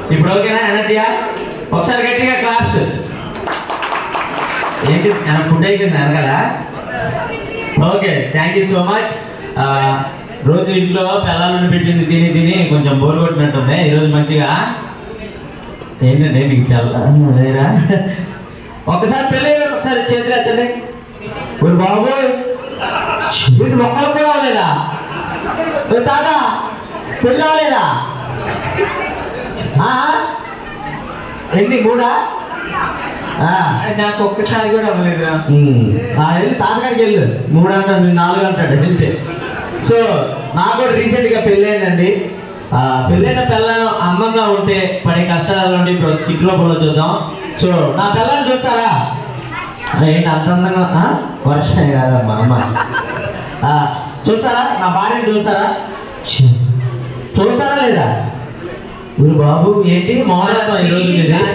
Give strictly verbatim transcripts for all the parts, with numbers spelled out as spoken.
ఇప్పుడు ఓకేనా ఎనర్జీయా? ఒకసారి గట్టిగా క్లాప్స్. ఏంటి ఫుడ్ అయిపోయింది అనగల? Okay, thank you so much. రోజు ఇంట్లో పిల్లలను పెట్టింది తిని తిని కొంచెం బోర్ కొట్టినట్టుంది. ఈరోజు మంచిగా ఏంటంటే మీకు తెల్లరా ఒకసారి పెళ్ళి ఒకసారి చేతులు ఎత్తండి. బాబు వీటి మొక్కలు కూడా అవ్వలేదా? తాత పెళ్ళి అవ్వలేదా? ఎన్ని మూడా? నాకు ఒక్కసారి కూడా అవ్వలేదురా. వెళ్ళి తాతగాడికి వెళ్ళు. మూడు అంటాడు, నాలుగు అంటాడు వెళ్తే. సో నాకు కూడా రీసెంట్గా పెళ్ళి అయిందండి. పెళ్ళైన పిల్లను అందంగా ఉంటే పడే కష్టాల నుండి ఇప్పుడు స్కిట్ రూపంలో చూద్దాం. సో నా పిల్లని చూస్తారా? ఏంటి అంత అందంగా? వర్షం కాదమ్మా అమ్మ. చూస్తారా? నా భార్యను చూస్తారా? చూస్తారా లేదా? గురు బాబు ఏంటి మౌనత్వం ఈరోజు?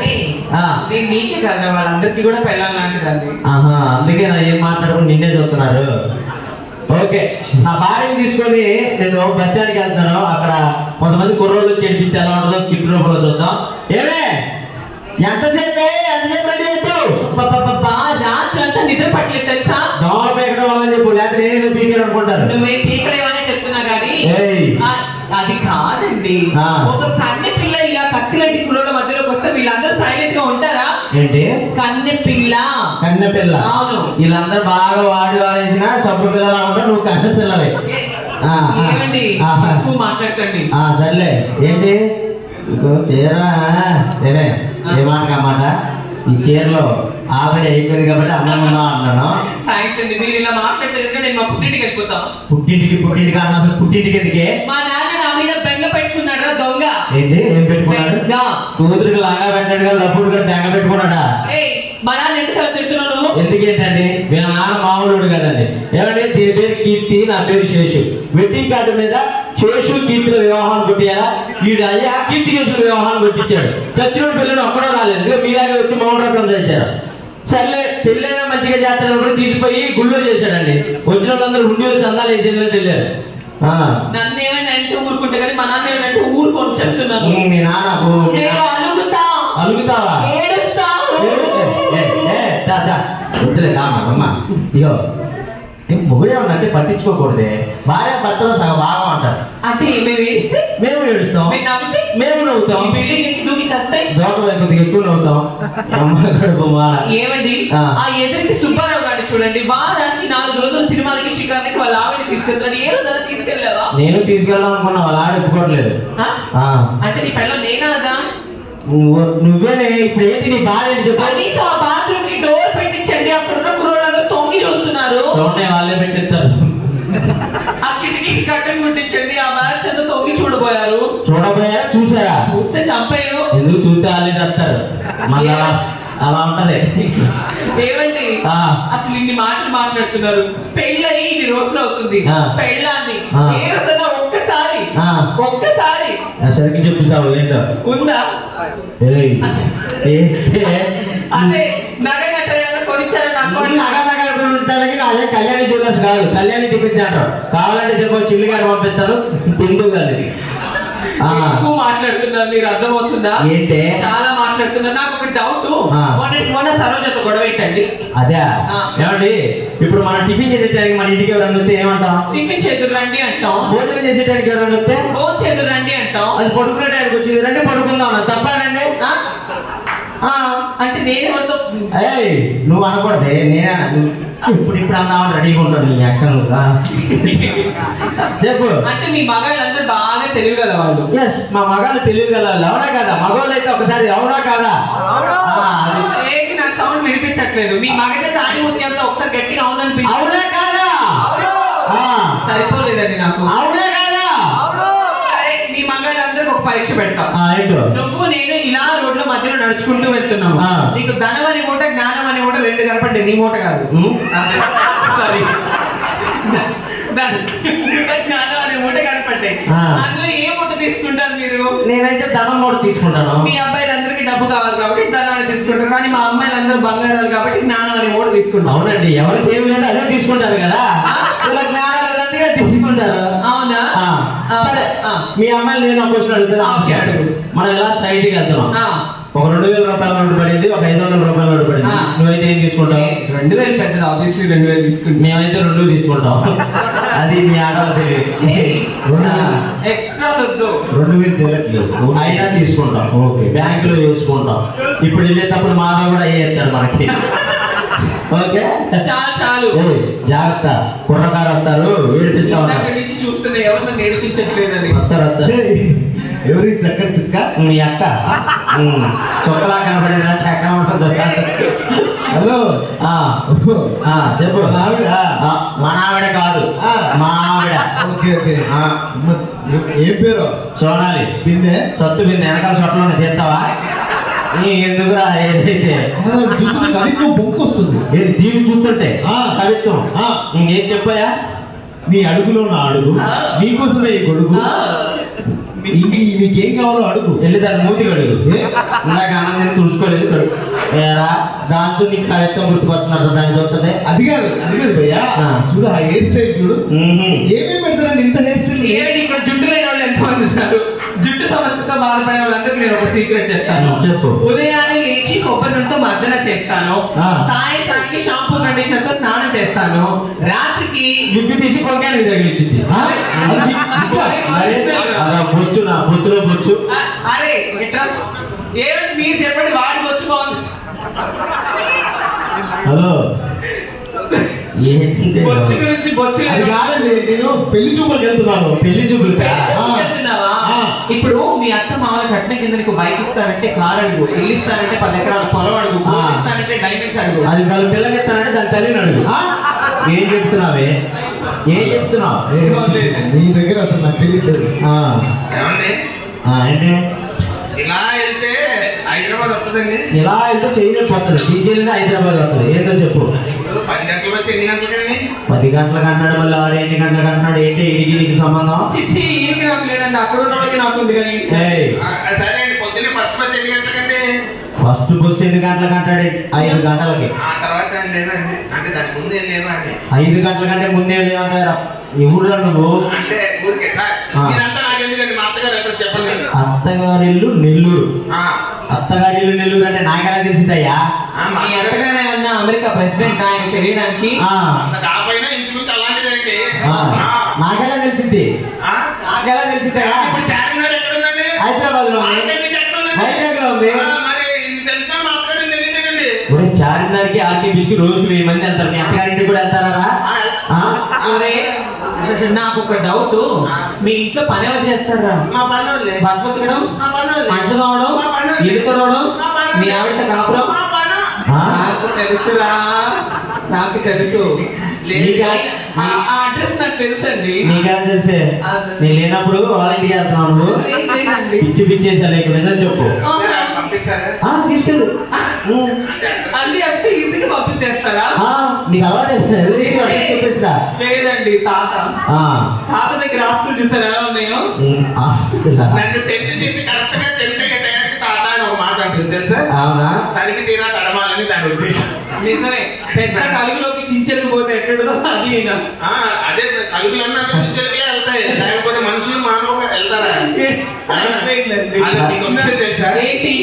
నీకే కదా, వాళ్ళందరికీ కూడా పెళ్ళాలి లాంటిదండి. ఆహా, అందుకే నా ఏం మాట్లాడుకుని నిన్నే చూస్తున్నారు. ఓకే, నా భార్యను తీసుకొని నేను బస్ స్టాండ్కి వెళ్తాను. అక్కడ కొంతమంది కుర్రోళ్ళు చేపిస్తే ఎలా ఉంటుందో స్కిట్ రూపంలో చూద్దాం. ఏమే ఎంతసేపే ఎంతసేపు రెడీ అవుతావు? రాత్రి అంతా నిద్ర పట్టలేదు తెలుసా? దోమ పీకడం వల్ల చెప్పు, లేకపోతే నేనేదో పీకాను అనుకుంటారు. నువ్వే పీకలేవనే చెప్తున్నా కానీ అది కాదండి. ఒక కన్నె పిల్ల ఇలా కత్తిలాంటి కుర్రోళ్ళ మధ్యలోకి వస్తే వీళ్ళందరూ సైలెంట్ గా ఉంటారా? ఏంటి కన్నె పిల్ల? కన్నె పిల్ల. అవును, వీళ్ళందరూ బాగా వాడి వాడేసిన సబ్బు పిల్లలా ఉంటారు, నువ్వు కన్నె పిల్లవే. ఏమండి ఎక్కువ మాట్లాడకండి. సర్లే, ఏంటి చీర ఏమే ఏ మాట కామాట? ఈ చీరలో ఆల్రెడీ అయిపోయింది కాబట్టి అన్నం ఉందా అన్నాను. థ్యాంక్స్ అండి, మీరు ఇలా మాట్లాడితే నేను మా పుట్టింటికి వెళ్ళిపోతాం. పుట్టింటికి పుట్టింటికి అన్న అసలు పుట్టింటికి ఎందుకే? మా నాన్న నా మీద బెంగ పెట్టుకున్నాడు దొంగ. ఏంటి ఏం పెట్టుకున్నాడు? కూతురికి లంగా పెట్టాడు కదా, లప్పుడు కూడా బెంగ పెట్టుకున్నాడా? మా నాన్న ఎందుకు అలా తిడుతున్నాను? ఎందుకేంటండి, వీళ్ళ నాన్న మామూలుడు కదండి. ఏమంటే దీని పేరు కీర్తి, నా పేరు శేషు. వెడ్డింగ్ కార్డు మీద శేషు కీర్తిల వివాహాన్ని కొట్టియాలా? వీడు అయ్యా కీర్తి శేషుల వివాహాన్ని కొట్టించాడు. చచ్చిన పిల్లలు ఒక్కడో రాలేదు, ఇక మీలాగే వచ్చి మౌనవ్రతం చేశారు. సర్లే, పెళ్ళైనా మంచిగా చేస్తారని కూడా తీసిపోయి గుళ్ళో చేశాడండి. వచ్చిన వాళ్ళందరూ హుండీలో చందాలు వేసేళ్ళట్టు వెళ్ళారు. నన్ను ఏమైనా అంటే ఊరుకుంటే కానీ మా నాన్న ఏమైనా అంటే ఊరుకొని చెప్తున్నాను. మీ నాన్న అలుగుతా అలుగుతావా? ఏడుస్తా. వద్దులే రామ్మా. ఇగో మొగుడేమన్నా అంటే పట్టించుకోకూడదే. భార్య భర్తలో సగం భాగం అంటారు. అంటే మేము ఏడిస్తే మేము ఏడుస్తాం, మేము నవ్వుతాం. బిల్డింగ్ ఎక్కి దూకి చేస్తాయి, దోట కొద్దిగా ఎక్కువ నవ్వుతాం. ఏమండి ఆ ఎదురికి సుబ్బారావు గారిని చూడండి, వారానికి నాలుగు రోజులు సినిమాలకి షికార్లకి వాళ్ళ ఆవిడ తీసుకెళ్తాడు. ఏ రోజు తీసుకెళ్ళావా? నేను తీసుకెళ్దాం అనుకున్నా, వాళ్ళ ఆవిడ ఒప్పుకోవట్లేదు. అంటే నీ పిల్లలు నేనాదా? నువ్వేనే. ఇప్పుడు ఏంటి నీ భార్య చెప్పు? కనీసం ఆ బాత్రూమ్ కి డోర్ పెట్టించండి, అక్కడున్న కుర్రోళ్ళందరూ తొంగి చూస్తున్నారు. వాళ్ళే పెట్టిస్తారు. ఆ కిటికీకి కట్టెలు కుట్టించండి, ఆ మ్యాచ్ అంతా తొంగి చూడబోయారు. చూడబోయారు చూసారా? చూస్తే చంపారు. ఎందుకు చూస్తే వాళ్ళే చేస్తారు, మళ్ళా అలా ఉంటది. ఏమండి అసలు ఇన్ని మాటలు మాట్లాడుతున్నారు? పెళ్ళయి ఇన్ని రోజులు అవుతుంది, పెళ్ళాన్ని ఏ రోజైనా ఒక్కసారి ఒక్కసారి సరికి చెప్పు సాగు ఏంటో ఉందా? అదే నగ నట్ట కొనిచ్చారు నాకు. నగ నగ కొనిస్తానికి అదే కళ్యాణి జ్యువెలర్స్ కాదు, కళ్యాణి టిఫిన్స్ అంటారు. కావాలంటే చెప్పు చిల్లి గారు పంపిస్తారు, తిండు కాదు. ఎక్కువ మాట్లాడుతున్నారు, మీరు అర్థమవుతుందా? ఏంటే చాలా మాట్లాడుతున్నారు. నాకు ఒక డౌట్, మొన్న సరోజతో గొడవ ఏంటండి? అదే ఏమండి, ఇప్పుడు మనం టిఫిన్ చేసేటానికి మన ఇంటికి ఎవరైనా వస్తే ఏమంటాం? టిఫిన్ చేతురు రండి అంటాం. భోజనం చేసేటానికి ఎవరైనా వస్తే భోజనం చేతురు రండి అంటాం. అది పడుకునే టైంకి వచ్చింది, రండి పడుకుందాం తప్పనండి. అంటే నేను నువ్వు అనకూడదే, నేనే ఇప్పుడు ఇప్పుడు అన్నామని రెడీగా ఉంటాడు నీ అక్కను చెప్పు. అంటే మీ మగాళ్ళందరూ బాగా తెలియగల వాళ్ళు. ఎస్, మా మగాళ్ళు తెలియగల వాళ్ళు. అవునా కదా? మగవాళ్ళు అయితే ఒకసారి అవునా కాదా? ఏంటి నాకు సౌండ్ వినిపించట్లేదు? మీ మగజ తాడి ముత్యంతో ఒకసారి గట్టిగా అవునని. అవునా కాదా? సరిపోలేదండి నాకు. అవునా కాదా? మీ మగాళ్ళందరికి ఒక పరీక్ష పెడతాం. నువ్వు నేను ఇలా రోడ్ల మధ్యలో నడుచుకుంటూ వెళ్తున్నావు. నీకు ధనం అనే మూట, జ్ఞానం అనే మూట రెండు కనపడ్డాయి. నీ మూట కాదు, సారీ, జ్ఞానం అనే మూట కనపడ్డాయి. అందులో ఏ మూట తీసుకుంటారు మీరు? నేనైతే ధనం మూట తీసుకుంటాను. మీ అబ్బాయిలందరికీ డబ్బు కావాలి కాబట్టి ధనాన్ని తీసుకుంటారు, కానీ మా అమ్మాయిలందరూ బంగారాలు కాబట్టి జ్ఞానం అనే మూట తీసుకుంటారు. అవునండి, ఎవరికి ఏమి లేదు అదే తీసుకుంటారు కదా, జ్ఞానం తీసుకుంటారు. అవునా? సరే, మీ అమ్మాయిలు నేను ఒక క్వశ్చన్ అడుగుతా మనం ఎలా స్ట్రైట్ గా వెళ్తున్నాం. ఒక రెండు వేల రూపాయల నోటు పడింది, ఒక ఐదు వందల రూపాయల నోటు పడింది. నువ్వైతే ఏం తీసుకుంటావు? రెండు వేలు పెద్దది, ఆబ్వియస్లీ రెండు వేలు తీసుకుంటాం. మేమైతే రెండు తీసుకుంటాం. అది మీ ఆటలో తెలియదు. ఎక్స్ట్రా వద్దు, రెండు వేలు చేయట్లేదు అయినా తీసుకుంటాం. ఓకే, బ్యాంకులో చూసుకుంటాం. ఇప్పుడు వెళ్ళేటప్పుడు మాలో కూడా అయ్యేస్తారు మనకి. ఓకే చాలు చాలు, జాగ్రత్త. కుర్రకారు వస్తారు, ఏడిపిస్తా ఉంటారు. నుంచి చూస్తున్నా ఎవరు నన్ను ఏడిపించట్లేదు అని. వస్తారు వస్తారు. ఎవరికి చక్కర చుక్క? మీ అక్క చుక్కలా కనపడేదా? చక్కగా ఉంటుంది చుక్క. హలో చెప్పు. ఆవిడ మన ఆవిడ కాదు, మా ఆవిడ. Okay okay. ఏం పేరు? సోనాలి. బిందె సత్తు బిందె వెనకాల చోట్ల తీస్తావా? ఎందుకురా ఏదైతే కవిత్వం బొక్కు వస్తుంది. ఏది దీన్ని చూస్తుంటే కవిత్వం. ఇంకేం చెప్పాయా? నీ అడుగులో నా అడుగు, నీకోసమే ఈ గొడుగు, నీకేం కావాలో అడుగు. వెళ్ళి దాన్ని మూతి కడుగు. ఇందాక అన్నం తిని తుడుచుకోలేదు కడుగు. దాంతో నీకు కవిత్వం గుర్తుపడుతున్నారు దాన్ని చూస్తుంటే. అది కాదు అది కాదు భయ్యా, చూడు ఆ హెయిర్ స్టైల్ చూడు. ఏమేమి పెడతారండి ఇంత హెయిర్ స్టైల్? ఏమిటి ఇక్కడ జుట్టు లేని వాళ్ళు ఎంతమంది ఉన్నారు? జుట్టు సమస్యతో బాధపడే వాళ్ళందరికీ నేను ఒక సీక్రెట్ చెప్తాను. చెప్పు. ఉదయాన్నే లేచి కొబ్బరి నూనెతో మర్దన చేస్తాను, సాయంత్రానికి షాంపూ కండిషనర్ తో స్నానం చేస్తాను, రాత్రికి విగ్గు తీసి కొనకానికి తగిలిచ్చింది. బొచ్చు నా బొచ్చులో బొచ్చు. అరే ఏమిటి మీరు చెప్పండి, వాడి బొచ్చు బాగుంది. హలో బొచ్చు గురించి బొచ్చు అది కాదండి, నేను పెళ్లి చూపులకు వెళ్తున్నాను. పెళ్లి చూపులు వెళ్తున్నావా? ఇప్పుడు మీ అత్త మామూలు కట్న కింద నీకు బైక్ ఇస్తానంటే కార్ అడుగు, ఇల్లు ఇస్తానంటే పది ఎకరాల పొలం అడుగు, ఇస్తానంటే డైమండ్స్ అడుగు. అది వాళ్ళ పిల్లకి ఇస్తానంటే దాని తల్లిని అడుగు. ఏం చెప్తున్నావే? ఏం చెప్తున్నావు? నీ దగ్గర అసలు నాకు తెలియట్లేదు. ఏంటి ఇలా వెళ్తే హైదరాబాద్ వస్తుందండి. ఇలా వెళ్తే చేయలేకపోతుంది. టీచర్గా హైదరాబాద్ వస్తుంది. ఏంటో చెప్పు. ఇప్పుడు పది గంటల బస్సు ఎన్ని గంటలకండి? పది గంటలకు అన్నాడు, మళ్ళీ ఆడు ఎన్ని గంటలకు అంటున్నాడు. ఏంటి ఇడికి నీకు సంబంధం? చిచ్చి ఈయనకి నాకు లేదండి, అక్కడ ఉన్న వాళ్ళకి నాకు ఉంది. కానీ సరే అండి, పొద్దున్నే ఫస్ట్ బస్ ఎన్ని గంటలకండి? ఫస్ట్ బస్సు ఎన్ని గంటలకు అంటాడు? ఐదు గంటలకి. ఆ తర్వాత లేదండి, అంటే దాని ముందు ఏం లేవా అండి? ఐదు గంటల కంటే ముందే లేవంటారా? ఎవరు నువ్వు? అంటే ఊరికే సార్ మీరంతా నాకు ఎందుకండి, మా అత్తగారు అడ్రస్ చెప్పండి. అత్తగారి ఇల్లు నెల్లూరు. అత్తగారి ఇల్లు నెల్లూరు అంటే నాకెలా తెలిసిందయ్యా? మీ అత్తగారే అన్న అమెరికా ప్రెసిడెంట్, ఆయన తెలియడానికి. కాకపోయినా ఇంచుమించు అలాంటిదండి. నాకెలా తెలిసింది? నాకెలా తెలిసిందయ్యా? ఇప్పుడు చార్మినార్ ఎక్కడ ఉందండి? హైదరాబాద్ లో ఉంది. వైజాగ్ లో ఉంది. మరి తెలిసిన మా అత్తగారు తెలియదండి. ఇప్పుడు చార్మినార్ కి ఆర్కే బీచ్ కి రోజుకి వెయ్యి మంది వెళ్తారు. మీ అత్తగారింటికి కూడా వెళ్తారా? నాకు ఒక డౌట్, మీ ఇంట్లో పని ఎవరు చేస్తారా? మా పనులు బట్టలు ఉతకడం, అంట్లు తోవడం, ఇల్లు తోవడం, మీ ఆవిడ కాపురం. నాకు తెలుసురా, నాకు తెలుసు. అడ్రస్ నాకు తెలుసండి. నీకెలా తెలిసే? నేను లేనప్పుడు వాళ్ళ ఇంటికి వెళ్తున్నావు నువ్వు. పిచ్చి పిచ్చేసా లేకు, నిజం చెప్పు. తీసుకెళ్ళు. అన్ని అంత ఈజీగా పంపించేస్తారా? నీకు అలవాటు చెప్పేసిరా. లేదండి, తాత తాత దగ్గర ఆస్తులు చూసారు ఎలా ఉన్నాయో. నన్ను టెంట్ చేసి కరెక్ట్ గా టెంట్ టయానికి తాత అని ఒక మాట అంటుంది తెలుసా? అవునా? తనకి తీరా తడమాలని దాని ఉద్దేశం. నిజమే, పెద్ద కలుగులోకి చించెలకు పోతే ఎట్టడదో అది. అదే కలుగులు అన్నాక చించెలకే వెళ్తాయి, లేకపోతే మనుషులు మానవ వెళ్తారా? తెలుసా ఏంటి?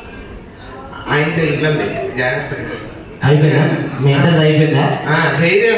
ఆయనతో ఇబ్బంది, జాగ్రత్తగా అయిపోయిందా? మీ అందరిది అయిపోయిందా? హెయిర్